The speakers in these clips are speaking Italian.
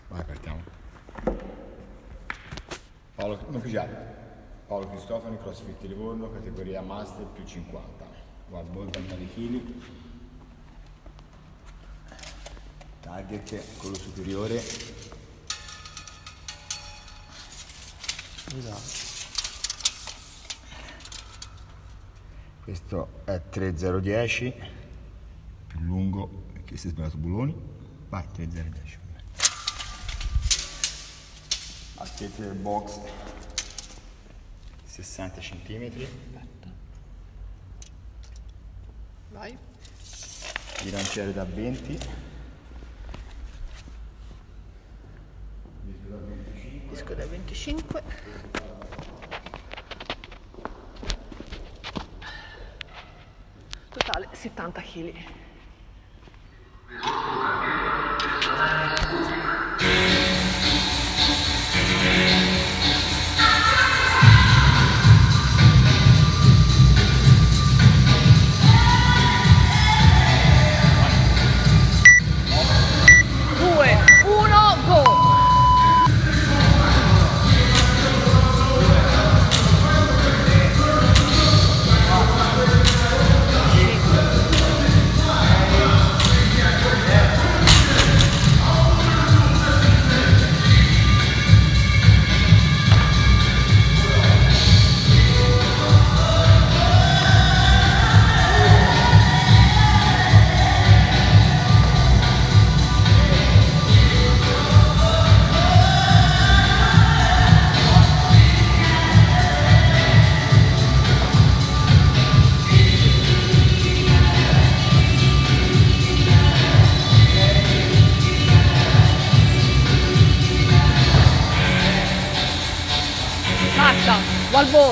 Vai, partiamo. Paolo, non pigiare. Paolo Cristofani, CrossFit Livorno, categoria Master più 50. Guarda, volta 9 kg. Target, quello superiore. Esatto. Questo è 3010, più lungo, perché si è sbagliato bulloni. Vai, 3010. Altezza del box 60 cm. Vai. Bilanciere da 20. Disco da 25. Totale 70 kg. Wall ball.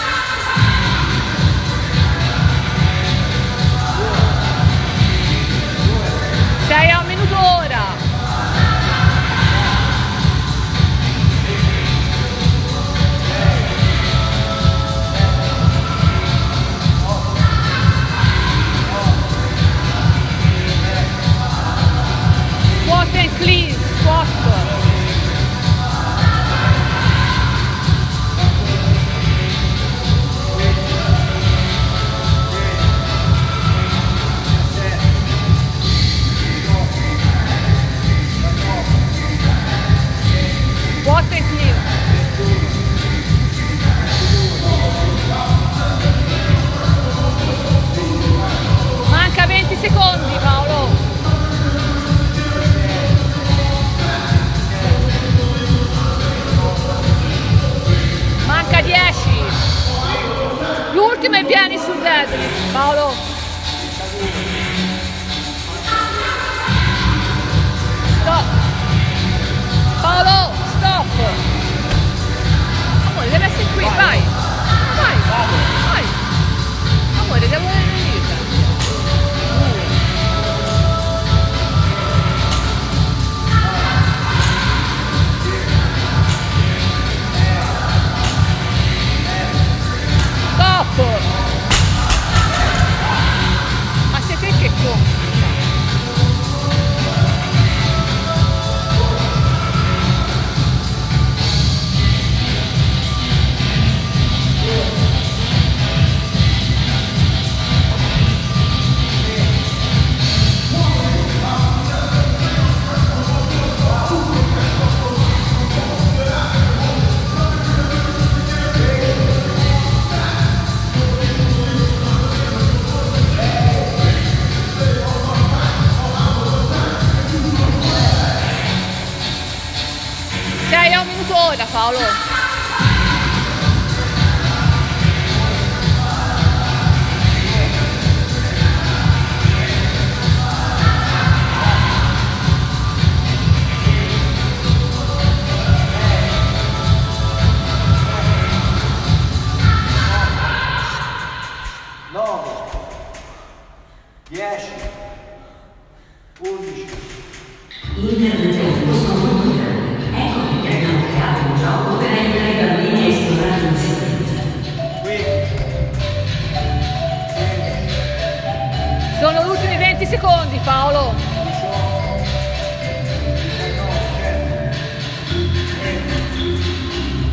6 a un minuto ora. Squat and clean, squat. Manca 20 secondi, Paolo. Manca 10. L'ultimo e vieni sul deadlift, Paolo. Stop. Paolo, stop. Amore, deve essere qui, vai. Vai, vai. Amore, devo venire. Stop. Ma sei te che compri? Sei a un minuto ora, Paolo. Interrompiamo questo monitoraggio. Ecco che abbiamo creato un gioco per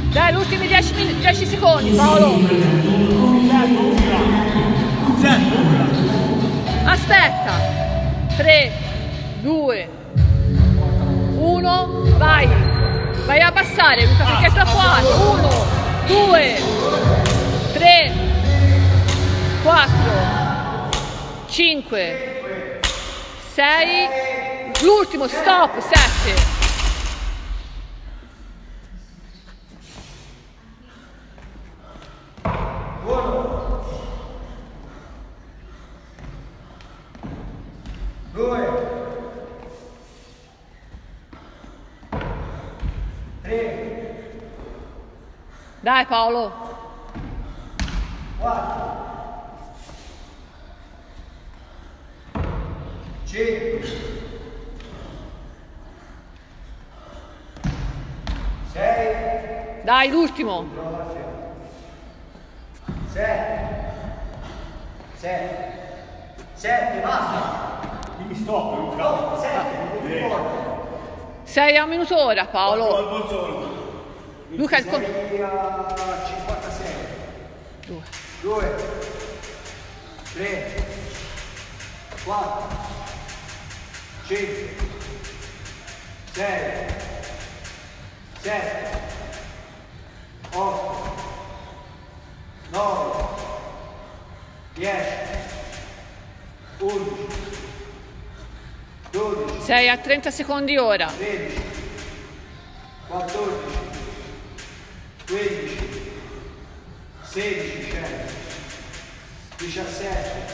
Dai, gli ultimi 10 secondi, Paolo. Aspetta. 3, 2, 1, vai. Vai a passare, Luca, perché è troppo alto. 1, 2, 3, 4, 5, 6, l'ultimo, stop, 7. Dai Paolo. 4, 5, 6. Dai, l'ultimo. 7, basta. Quindi stop, Luca. 7. Sei a un minuto ora, Paolo. Luca, il 56. 2, 3, 4, 5, 6, 7, 8, 9, 10, 11, 12, sei a 30 secondi ora. 13, 14, 15, 16, 17,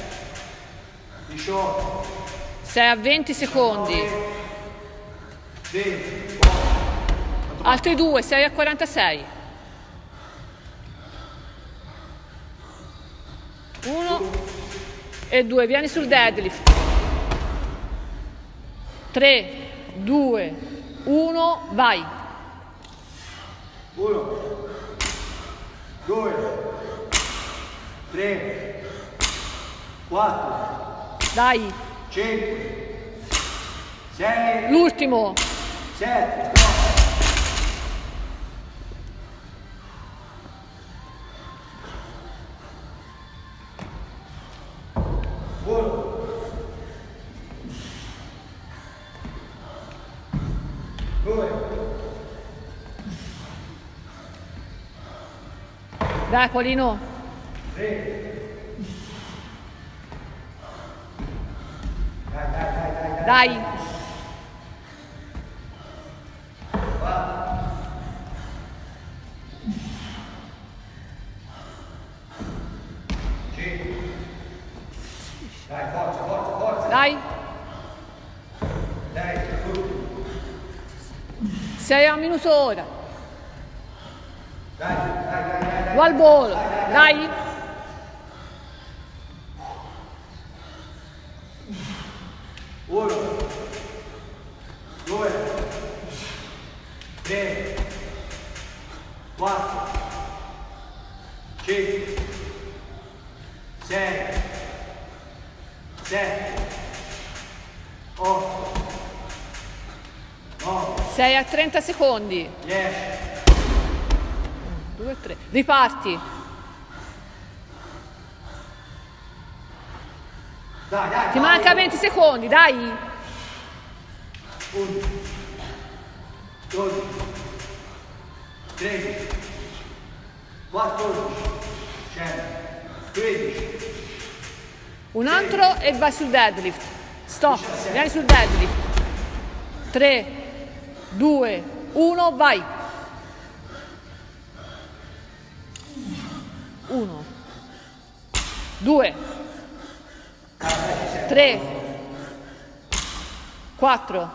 18, Sei a 20 secondi. 20, Altri 2, sei a 46. 1 e 2, vieni sul deadlift. 3, 2, 1, vai. 1, 2, 3, 4, Dai, 5, 6, l'ultimo. 7, Dai, Paolino. 3. Dai. 5. Dai, forza. Dai. Dai, Sei a un minuto ora. dai. Wall ball. Dai. 1, 2, 3, 4, 5, 6, 7, 8, 9, Sei a 30 secondi. 10. 2, 3. Riparti. Dai. Ti manca 20 secondi, dai. 11, 12, 13, 14, 15. Un altro e vai sul deadlift. Stop, vieni sul deadlift. 3, 2, 1, vai. 1, 2, 3, 4,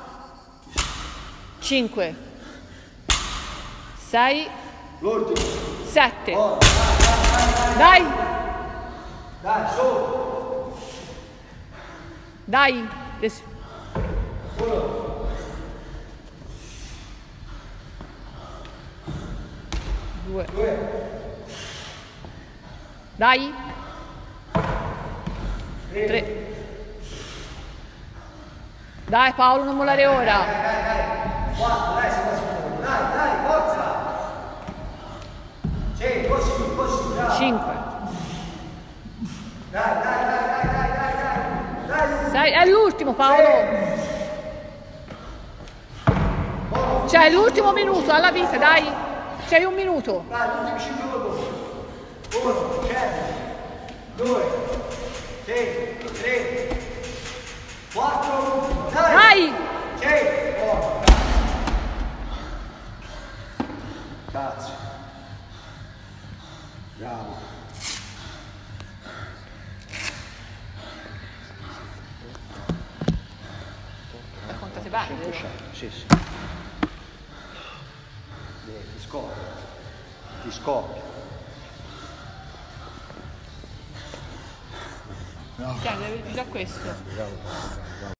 5, 6, L'ultimo. 7. Dai, Dai, su. dai. 2. Dai. 3. Dai Paolo, non mollare ora. 4, dai, sei quasi fuori. Dai, forza. Dai, è l'ultimo Paolo. Cioè, è l'ultimo minuto alla vita, dai. C'hai un minuto. Vai, l'ultimo 5 secondi. 1, 2, 3, 4, Dai! 6, cazzo. Bravo. Contate bene, vero? Sì, sì. Ti scoppia. Ti scoppia. Già questo.